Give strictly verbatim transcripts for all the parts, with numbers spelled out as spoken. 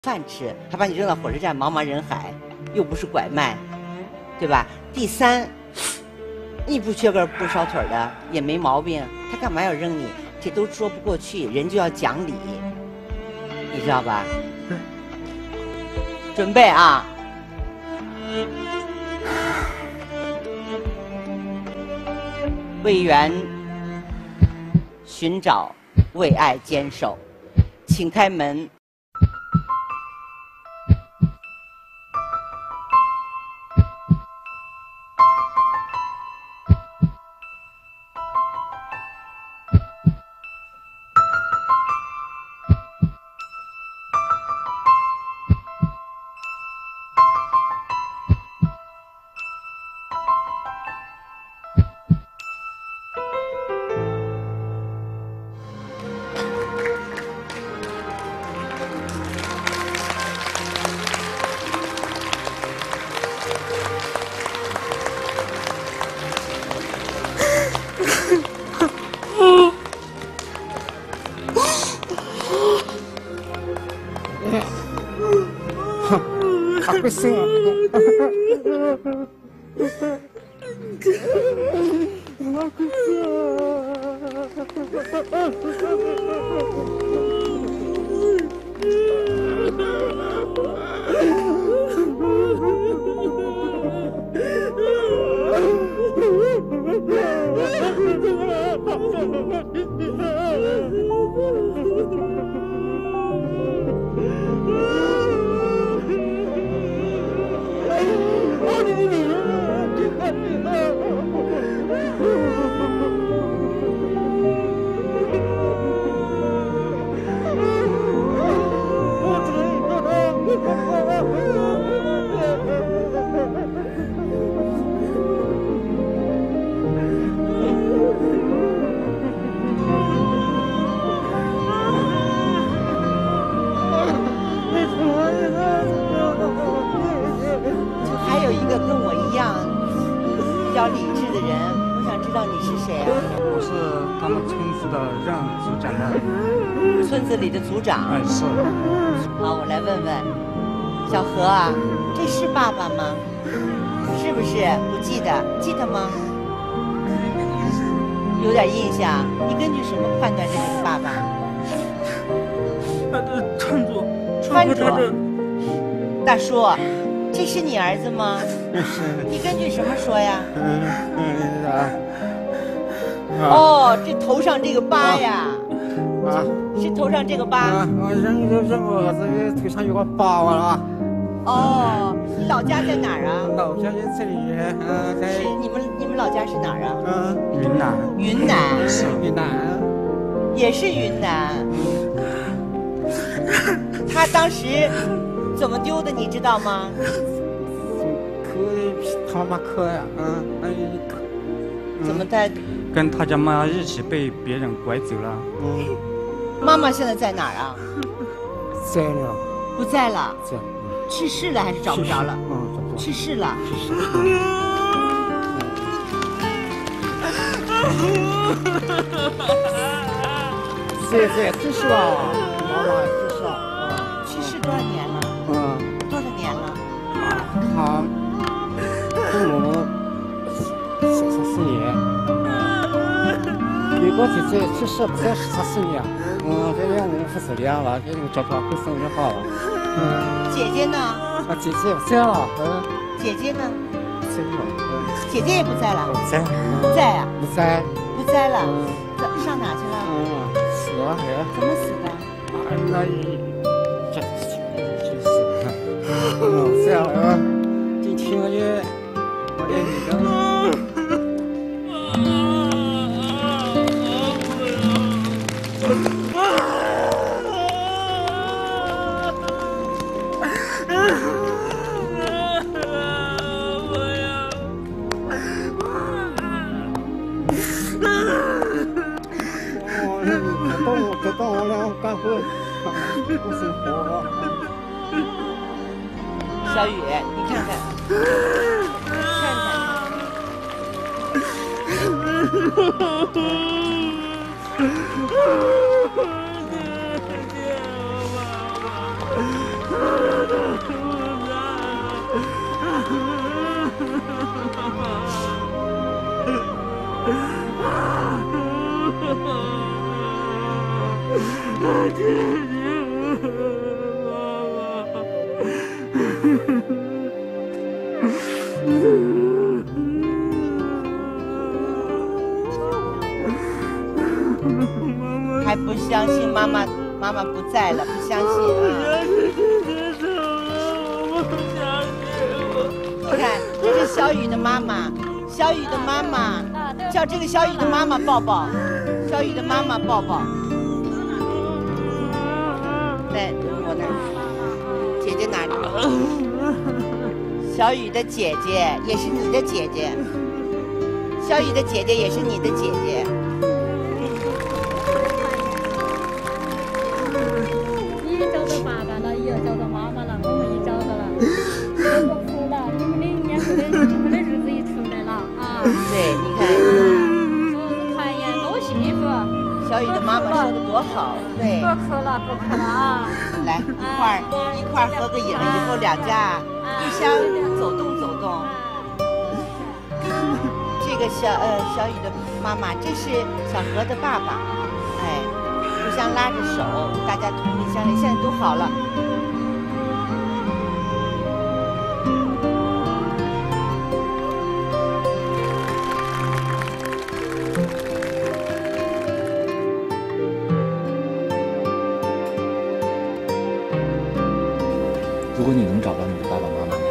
饭吃，还把你扔到火车站，茫茫人海，又不是拐卖，对吧？第三，你不缺根不烧腿的也没毛病，他干嘛要扔你？这都说不过去，人就要讲理，你知道吧？准备啊！为缘寻找，为爱坚守，请开门。 他会生啊！我会比较理智的人，我想知道你是谁啊？ 我是他们村子的任组长的。 村子里的组长？ 哎，是。 好，我来问问，小何啊，这是爸爸吗？是不是？不记得，记得吗？有点印象。你根据什么判断这是爸爸？ 他的穿着， 穿着。大叔。这是你儿子吗？你根据什么说呀？ 嗯嗯啊。 哦，这头上这个疤呀。 啊。 是头上这个疤。 啊，我认认认我儿子头上有个疤了。 哦，你老家在哪儿啊？ 老家在这里，嗯，在。 是你们你们老家是哪儿啊？ 嗯，云南。 云南。 是云南。 也是云南。他当时。怎么丢的你知道吗？ 磕他妈磕呀，嗯， 嗯，怎么他跟他家妈一起被别人拐走了？ 嗯，妈妈现在在哪儿啊？ 在了， 不在了， 在， 去世了还是找不着了？ 嗯，找不着， 去世了， 去世。在在去世了，妈妈去世了， 去世多少年了？ 嗯， 多少年了？ 他父母十十四年，有个姐姐去世不在十四年，嗯，这两年不是这样了，这个叫他会生就好了。嗯， 姐姐呢？ 啊，姐姐不在了，嗯。 姐姐呢？ 在了，嗯。 姐姐也不在了。 不在。 不在呀？ 不在。 不在了。 嗯。 上哪去了？ 嗯，死了还。 怎么死的？ 啊，那这就是。嗯，这样啊，今天我也我也你的。我这当我俩干活，过生活。 小雨，你看看，看看。 还不相信妈妈，妈妈不在了，不相信啊！你看，这是小雨的妈妈，小雨的妈妈，叫这个小雨的妈妈抱抱，小雨的妈妈抱抱。在我那儿，姐姐哪里？小雨的姐姐也是你的姐姐，小雨的姐姐也是你的姐姐。 你也找到爸爸了，也要找到妈妈了，我们也找到了，我不哭了，你们的年后的你们的日子也出来了啊！ 对，你看， 嗯，团圆多幸福。 小雨的妈妈说的多好，对。 不哭了，不哭了啊！ 来一块儿一块儿合个影，以后两家互相走动走动。这个小呃小雨的妈妈，这是小何的爸爸，哎，互相拉着手，大家同心相连，现在都好了。 如果你能找到你的爸爸妈妈，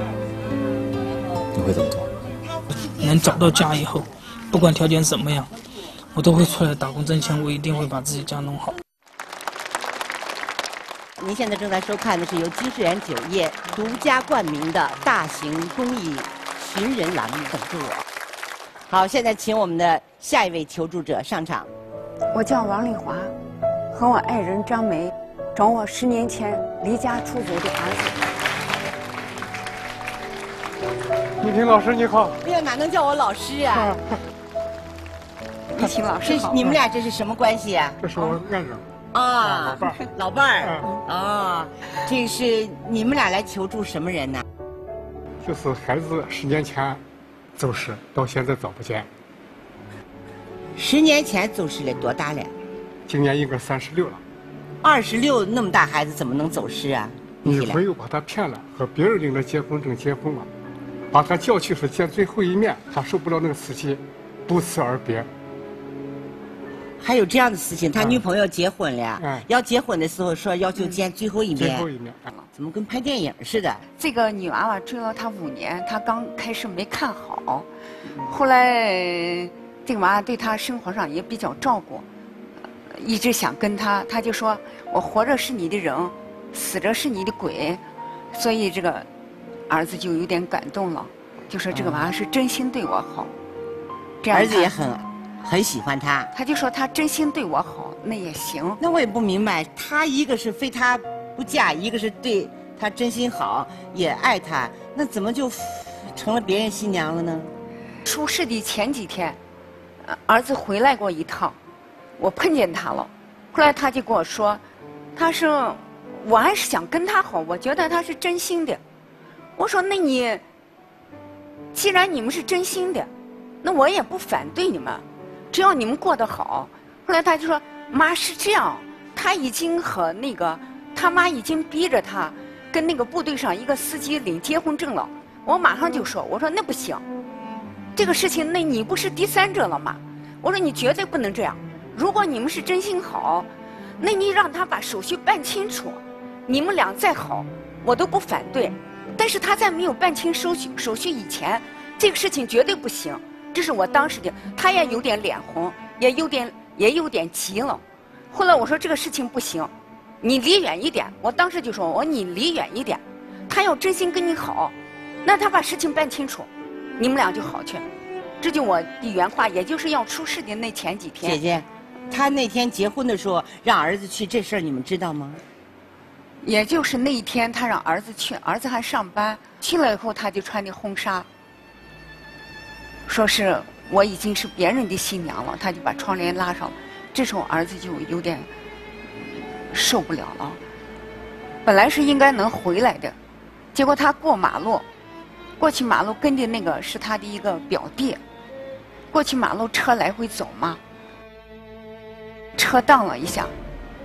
你会怎么做？ 能找到家以后，不管条件怎么样，我都会出来打工挣钱，我一定会把自己家弄好。 您现在正在收看的是由金世缘酒业独家冠名的大型公益寻人栏目《等着我》。好，现在请我们的下一位求助者上场。 我叫王丽华，和我爱人张梅，找我十年前离家出走的儿子。 倪萍老师你好。 哎呀，哪能叫我老师啊？ 倪萍老师好。 这是你们俩这是什么关系啊？ 这是我爱人。 啊， 老伴儿。 老伴儿。啊，这是你们俩来求助什么人呢？ 就是孩子十年前走失，到现在找不见。 十年前走失了，多大了？ 今年应该三十六了。 二十六那么大孩子怎么能走失啊？ 女朋友把他骗了，和别人领了结婚证结婚了，把他叫去说见最后一面，他受不了那个刺激，不辞而别。 还有这样的事情，他女朋友结婚了， 嗯、 要结婚的时候说要求见最后一面， 最后一面， 怎么跟拍电影似的？ 这个女娃娃追了他五年，他刚开始没看好，后来这个娃娃对他生活上也比较照顾，一直想跟他，他就说我活着是你的人，死着是你的鬼，所以这个儿子就有点感动了，就说这个娃娃是真心对我好。这样儿子也很很喜欢他， 他就说他真心对我好，那也行。 那我也不明白，他一个是非他不嫁，一个是对他真心好，也爱他，那怎么就成了别人新娘了呢？ 出事的前几天，儿子回来过一趟，我碰见他了，后来他就跟我说，他说我还是想跟他好，我觉得他是真心的。我说那你既然你们是真心的，那我也不反对你们，只要你们过得好。后来他就说妈是这样，他已经和那个他妈已经逼着他跟那个部队上一个司机领结婚证了。我马上就说，我说那不行，这个事情那你不是第三者了吗？我说你绝对不能这样，如果你们是真心好，那你让他把手续办清楚，你们俩再好我都不反对，但是他在没有办清手续手续以前，这个事情绝对不行。这是我当时的，他也有点脸红，也有点也有点急了。后来我说这个事情不行，你离远一点。我当时就说，我说你离远一点，他要真心跟你好，那他把事情办清楚，你们俩就好去。这就我的原话，也就是要出事的那前几天。 姐姐，他那天结婚的时候让儿子去，这事儿你们知道吗？ 也就是那一天，他让儿子去，儿子还上班，去了以后他就穿的婚纱，说是我已经是别人的新娘了，他就把窗帘拉上了。这时候儿子就有点受不了了，本来是应该能回来的，结果他过马路，过去马路跟的那个是他的一个表弟，过去马路车来回走嘛，车荡了一下，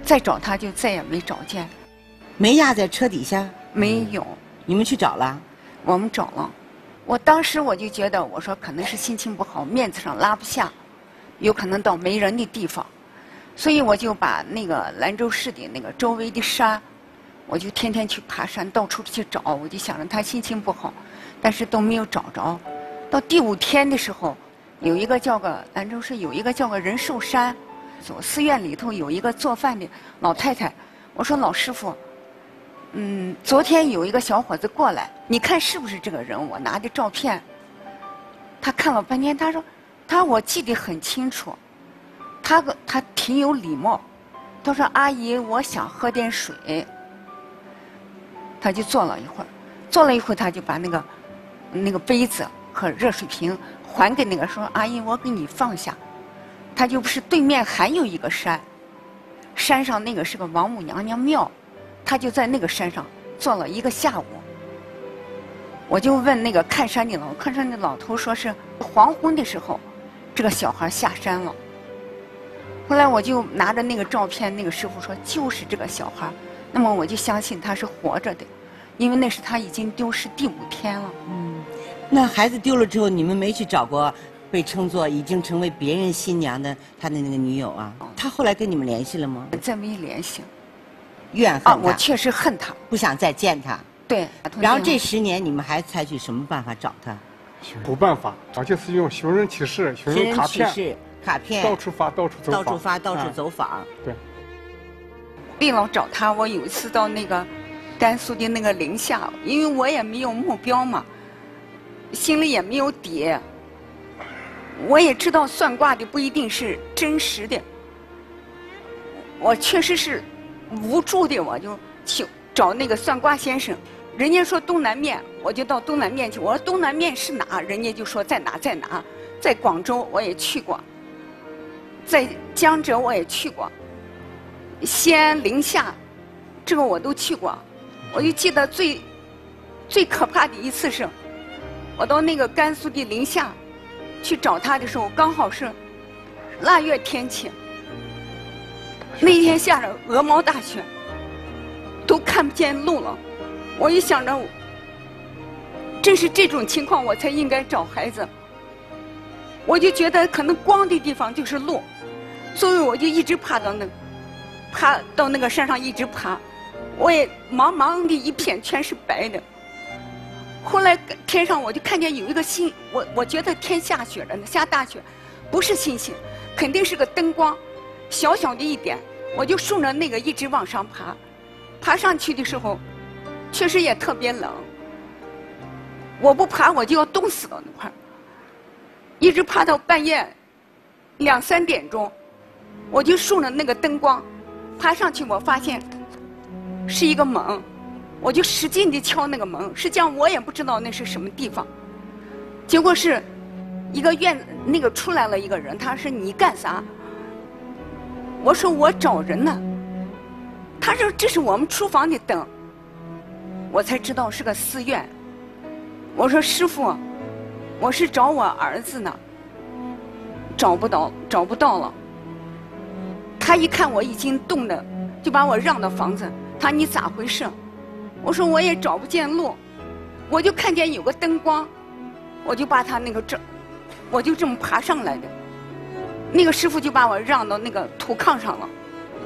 再找他就再也没找见， 没压在车底下？ 没有。 你们去找了？ 我们找了，我当时我就觉得，我说可能是心情不好，面子上拉不下，有可能到没人的地方，所以我就把那个兰州市的那个周围的山，我就天天去爬山，到处去找。我就想着他心情不好，但是都没有找着。到第五天的时候，有一个叫个兰州市有一个叫个仁寿山，走寺院里头有一个做饭的老太太，我说老师傅。嗯，昨天有一个小伙子过来，你看是不是这个人？我拿的照片，他看了半天，他说，他我记得很清楚，他个他挺有礼貌，他说阿姨，我想喝点水。他就坐了一会儿，坐了一会儿，他就把那个那个杯子和热水瓶还给那个说阿姨，我给你放下。他就不是对面还有一个山，山上那个是个王母娘娘庙。他就在那个山上坐了一个下午，我就问那个看山的老看山的老头，说是黄昏的时候，这个小孩下山了。后来我就拿着那个照片，那个师傅说就是这个小孩，那么我就相信他是活着的，因为那是他已经丢失第五天了。 嗯，那孩子丢了之后，你们没去找过被称作已经成为别人新娘的他的那个女友啊？他后来跟你们联系了吗？ 再没联系。 怨恨他、 啊，我确实恨他， 不想再见他。 对。 然后这十年你们还采取什么办法找他？ 没办法，而且是用寻人启事、寻人卡片、 启事卡片， 到处发、到处走访， 到处发、到处走访。 啊、对。 为了找他，我有一次到那个甘肃的那个临夏，因为我也没有目标嘛，心里也没有底。我也知道算卦的不一定是真实的，我确实是。无助的，我就去找那个算卦先生，人家说东南面，我就到东南面去。我说东南面是哪？人家就说在哪在哪，在广州我也去过，在江浙我也去过，西安、临夏，这个我都去过。我就记得最最可怕的一次是，我到那个甘肃的临夏去找他的时候，刚好是腊月天气。那天下着鹅毛大雪，都看不见路了。我一想着，正是这种情况，我才应该找孩子。我就觉得可能光的地方就是路，所以我就一直爬到那，爬到那个山上一直爬。我也茫茫的一片全是白的。后来天上我就看见有一个星，我我觉得天下雪了呢，下大雪，不是星星，肯定是个灯光。小小的一点，我就顺着那个一直往上爬，爬上去的时候，确实也特别冷。我不爬我就要冻死到那块儿，一直爬到半夜两三点钟，我就顺着那个灯光爬上去，我发现是一个门，我就使劲地敲那个门，实际上我也不知道那是什么地方，结果是一个院子那个出来了一个人，他说你干啥？我说我找人呢，他说这是我们厨房的灯，我才知道是个寺院。我说师傅，我是找我儿子呢，找不到，找不到了。他一看我已经冻的，就把我让到房子。他说你咋回事？我说我也找不见路，我就看见有个灯光，我就把他那个这，我就这么爬上来的。那个师傅就把我让到那个土炕上了，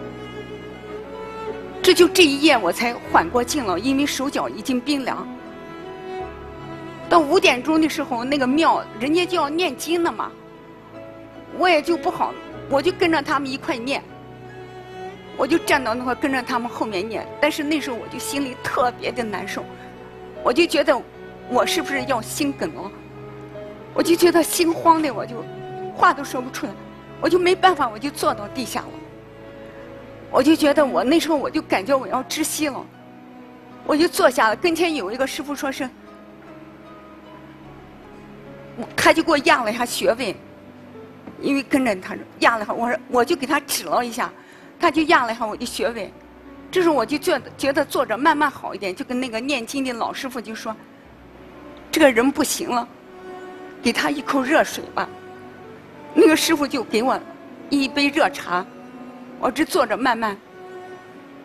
这就这一夜我才缓过劲了，因为手脚已经冰凉。到五点钟的时候，那个庙人家就要念经了嘛，我也就不好，我就跟着他们一块念，我就站到那块跟着他们后面念。但是那时候我就心里特别的难受，我就觉得我是不是要心梗了，我就觉得心慌的，我就话都说不出来。我就没办法，我就坐到地下了。我就觉得我那时候我就感觉我要窒息了，我就坐下了。跟前有一个师傅说是，他就给我压了一下穴位，因为跟着他压了一下，我说我就给他指了一下，他就压了一下我的穴位。这时候我就觉得觉得坐着慢慢好一点，就跟那个念经的老师傅就说，这个人不行了，给他一口热水吧。那个师傅就给我一杯热茶，我这坐着慢慢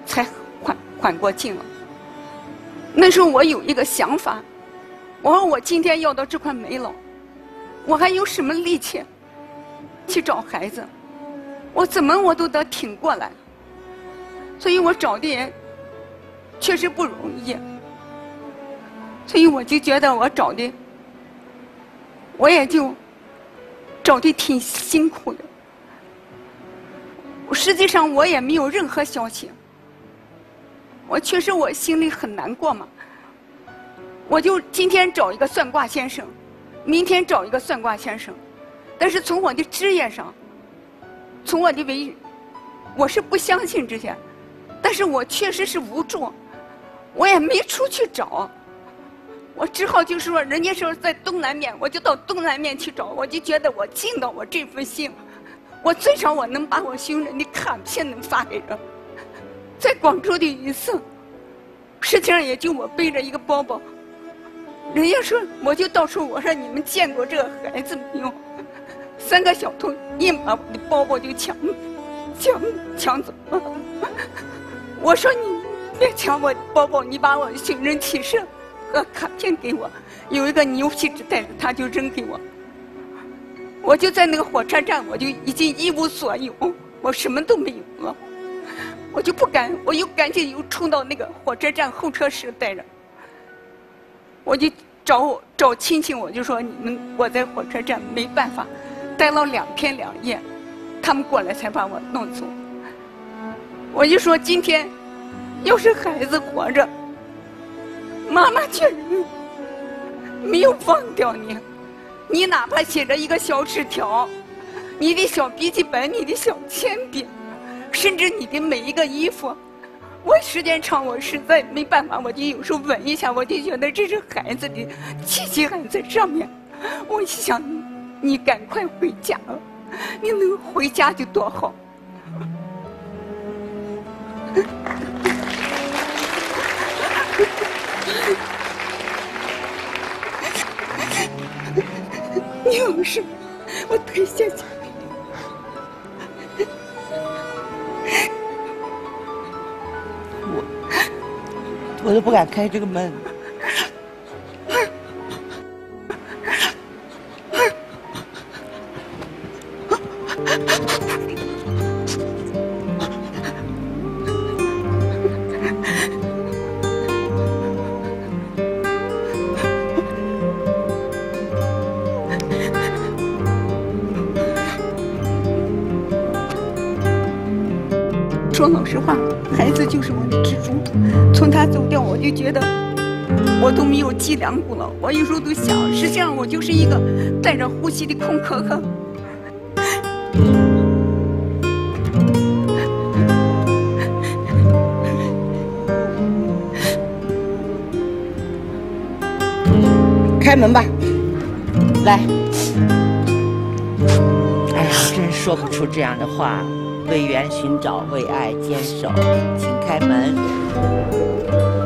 才缓缓过劲了。那时候我有一个想法，我说我今天要到这块没了，我还有什么力气去找孩子？我怎么我都得挺过来。所以我找的也确实不容易，所以我就觉得我找的，我也就找的挺辛苦的。实际上我也没有任何消息，我确实我心里很难过嘛。我就今天找一个算卦先生，明天找一个算卦先生，但是从我的职业上，从我的为，我是不相信这些，但是我确实是无助，我也没出去找，我只好就是说，人家说在东南面，我就到东南面去找，我就觉得我尽到我这份心，我最少我能把我寻人的卡片能发给人。在广州的一次，实际上也就我背着一个包包，人家说我就到处我说你们见过这个孩子没有？三个小偷一把我的包包就抢抢抢走了。我说你别抢我的包包，你把我的寻人启事和卡片给我。有一个牛皮纸袋子，他就扔给我。我就在那个火车站，我就已经一无所有，我什么都没有了。我就不敢，我又赶紧又冲到那个火车站候车室待着。我就找我找亲戚，我就说你们我在火车站没办法，待了两天两夜，他们过来才把我弄走。我就说今天要是孩子活着，妈妈确实没有忘掉你，你哪怕写着一个小纸条，你的小笔记本，你的小铅笔，甚至你的每一个衣服，我时间长我实在没办法，我就有时候闻一下，我就觉得这是孩子的气息还在上面。我一想你赶快回家了，你能回家就多好。你有事，我太谢谢你。 我我都不敢开这个门。 说老实话，孩子就是我的支柱。从他走掉，我就觉得我都没有脊梁骨了。我有时候都想，实际上我就是一个带着呼吸的空壳壳。 开门吧，来。哎呀，真说不出这样的话。为缘寻找，为爱坚守，请开门。